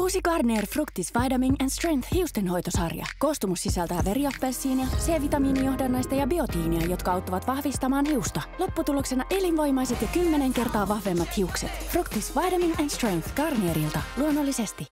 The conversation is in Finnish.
Uusi Garnier Fructis Vitamin and Strength hiustenhoitosarja. Koostumus sisältää veriappelsiinia, C-vitamiinijohdannaista ja biotiinia, jotka auttavat vahvistamaan hiusta. Lopputuloksena elinvoimaiset ja 10 kertaa vahvemmat hiukset. Fructis Vitamin and Strength Garnierilta luonnollisesti.